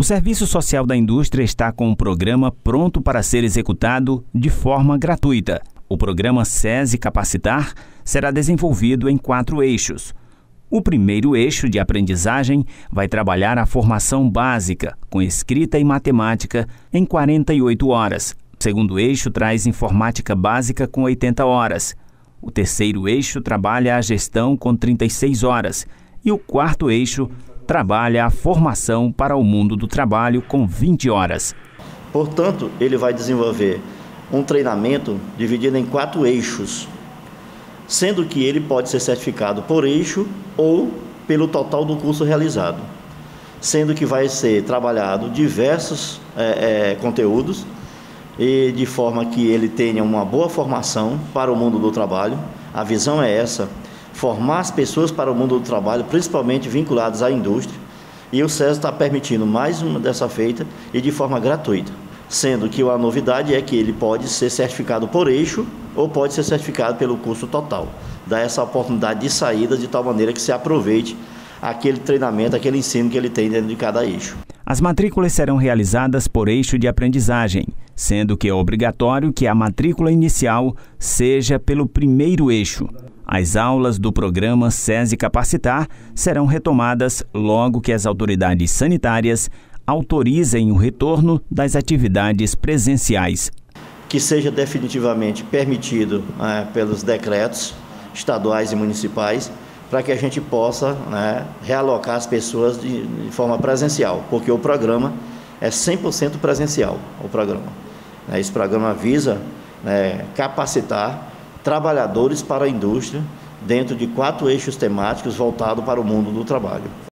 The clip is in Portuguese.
O Serviço Social da Indústria está com um programa pronto para ser executado de forma gratuita. O programa SESI Capacitar será desenvolvido em 4 eixos. O primeiro eixo de aprendizagem vai trabalhar a formação básica, com escrita e matemática, em 48 horas. O segundo eixo traz informática básica com 80 horas. O terceiro eixo trabalha a gestão com 36 horas. E o quarto eixo trabalha a formação para o mundo do trabalho com 20 horas. Portanto, ele vai desenvolver um treinamento dividido em 4 eixos, sendo que ele pode ser certificado por eixo ou pelo total do curso realizado, sendo que vai ser trabalhado diversos conteúdos e de forma que ele tenha uma boa formação para o mundo do trabalho. A visão é essa: formar as pessoas para o mundo do trabalho, principalmente vinculadas à indústria, e o SESI está permitindo mais uma dessa feita e de forma gratuita, sendo que a novidade é que ele pode ser certificado por eixo ou pode ser certificado pelo curso total. Dá essa oportunidade de saída de tal maneira que se aproveite aquele treinamento, aquele ensino que ele tem dentro de cada eixo. As matrículas serão realizadas por eixo de aprendizagem, sendo que é obrigatório que a matrícula inicial seja pelo primeiro eixo. As aulas do programa SESI Capacitar serão retomadas logo que as autoridades sanitárias autorizem o retorno das atividades presenciais. Que seja definitivamente permitido pelos decretos estaduais e municipais, para que a gente possa realocar as pessoas de forma presencial, porque o programa é 100% presencial. Esse programa visa capacitar trabalhadores para a indústria dentro de 4 eixos temáticos voltados para o mundo do trabalho.